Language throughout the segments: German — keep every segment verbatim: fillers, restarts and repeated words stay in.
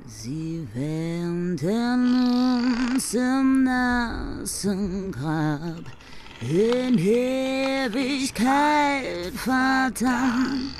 Sie wähnten uns im nassen Grab, in Ewigkeit verdammt.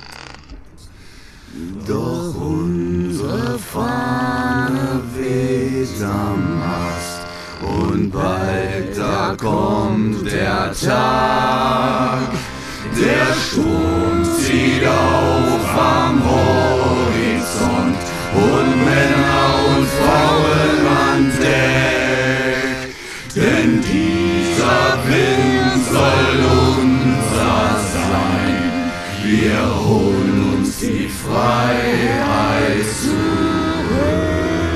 Doch unsere Fahne weht am Mast, und bald da kommt der Tag. Der Sturm zieht auf am Horizont, und Männer und Frauen an Deck. Denn dieser Wind soll unser sein, wir holen uns die Freiheit zurück.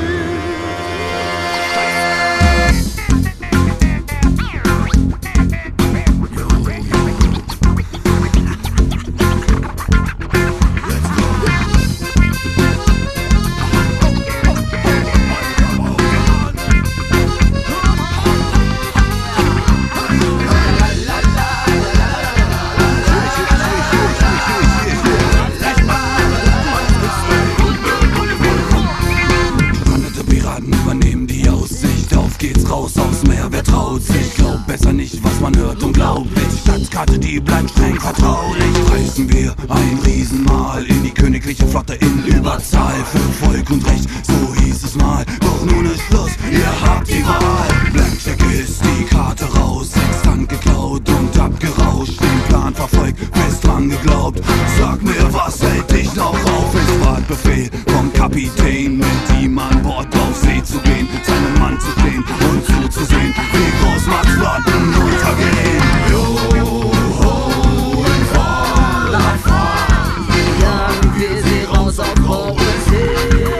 Raus aufs Meer, wer traut sich? Glaubt besser nicht, was man hört, unglaublich. Stadtkarte, die bleibt streng vertraulich. Reißen wir ein Riesenmal in die königliche Flotte in Überzahl. Für Volk und Recht, so hieß es mal. Doch nun ist Schluss, ihr habt die Wahl. Blankcheck ist die Karte raus, Sextant geklaut und abgerauscht. Den Plan verfolgt, fest dran geglaubt. Sag mir, was hält dich noch auf? Es war Befehl vom Kapitän, mit ihm an Bord auf See zu gehen, seinem Mann zu stehen und zuzusehen, wie groß Max Flotten untergehen. Joho, in voller Fahrt jagen wir sie raus auf hohes Heer.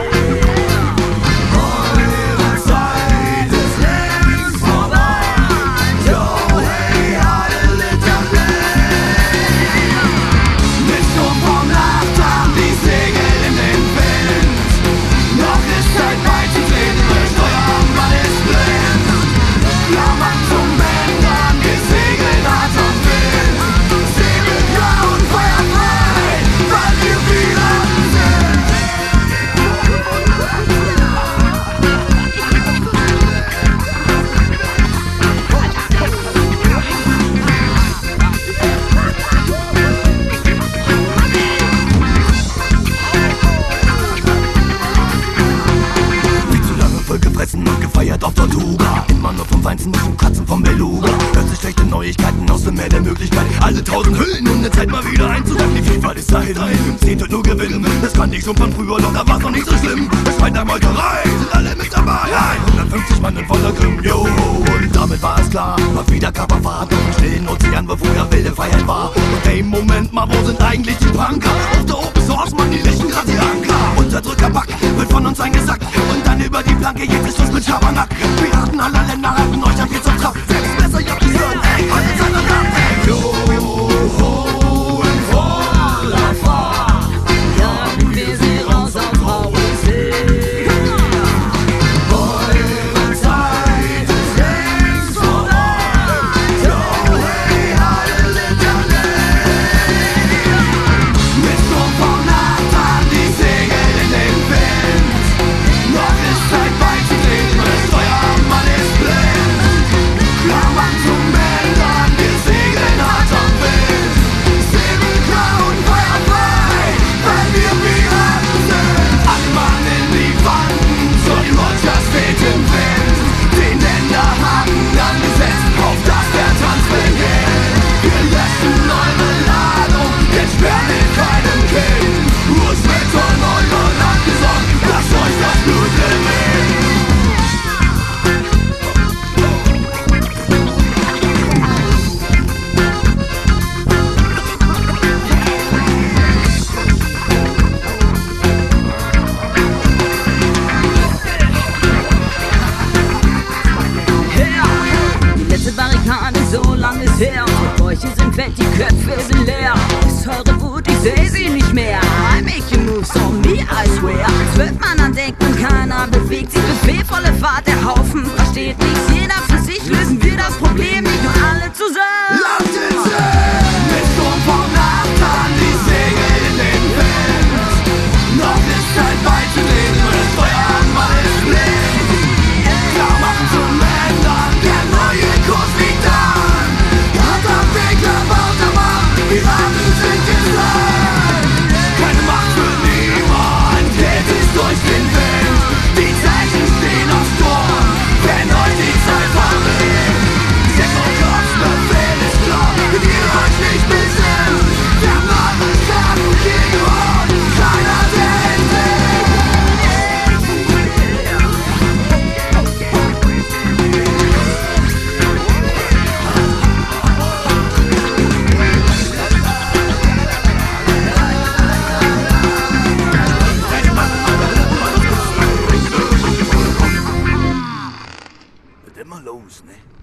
Eure Zeit ist längst vorbei. Yo, hey, alle Liter Blend. Mit Sturm vom Nachtarm, die Segel in den Wind. Noch ist Zeit beizutreten, besteuern, man ist blind. Klammern zum Bändern, gesegelt hart und wild. Segel klar und feuerfrei, weil wir Piraten sind. Viel zu lange vollgefressen und gefeiert auf Tortuga. Immer nur vom Feinsten bis zum Kratzen vom Beluga. Hört sich schlechte Neuigkeiten aus dem Meer der Möglichkeit. Alle tausend Hüllen, um eine Zeit mal wieder einzusagen. Die Vielfalt ist dahin, zehn wird nur gewinnen. Das kannte ich schon von früher, doch da war's noch nicht so schlimm. Es schreit nach Molkerei, sind alle mit dabei. hundertfünfzig Mann in voller Grimm, yo. Und damit war es klar, mal wieder Kapperfahrt auf dem stillen Ozean, wo früher wilde Freiheit war. Und hey, Moment mal, wo sind eigentlich die Punker? Auf der Open Source, Mann, die richten grad die Anker. Unterdrückerpack wird von uns eingesackt. Und dann über die Planke, jetzt ist Schluss mit Schabernack. Piraten aller Länder halten euch ab jetzt zum Trab. Selbst besser, ihr habt die hören, ey, alle seiner Land, ey. Joho, in voller Fahrt jagen wir sie raus auf hohes See. Eure Zeit ist längst vorbei. Yo, hey, alle Liter Blend. Mit Sturm vom Nachtarm, die Segel in den Wind. Noch ist Zeit beizutreten, besteuern, man ist blind. Klammern zum Bändern, wir segeln hart und wild. Segel klar und feuerfrei, weil wir Piraten sind. Alle Mann in die Wand, so die Rogers steht im Wind. Den Länderhaken angesetzt, auf das der Tanz beginnt. Wir löschen eure Ladung, jetzt sperren wir keinem Kind. Ruß mit von eurem Land gesorgt, lasst euch das Blut gewinnen. Die letzte Barrikade, so lang ist her. Die Bäuche sind fett, die Köpfe sind leer. Ist eure Wut, ich seh sie nicht mehr. I make you move, so me, I swear. Zwölf Mann an Deck und keiner bewegt sich. Befehlvolle Fahrt, der Haufen versteht nichts. Jeder für sich lösen wir das Problem nicht, nur alle zusammen. Land in See! Mit Sturm vom Nachtarm, die Segel in den Wind. Noch ist Zeit beizutreten, besteuern. los, ne?